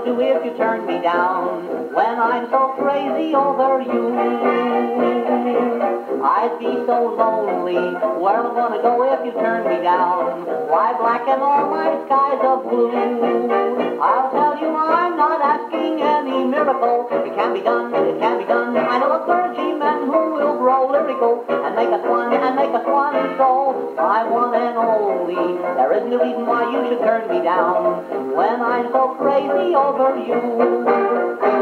do if you turn me down when I'm so crazy over you? I'd be so lonely. Where am I gonna go if you turn me down? Why blacken all my skies of blue? I'll tell you I'm not asking any miracle. It can be done, it can be done. I know a clergyman who will grow lyrical and make us one, and make us one. So I'm one and only. There isn't a reason why you should turn me down when I'm so crazy over you.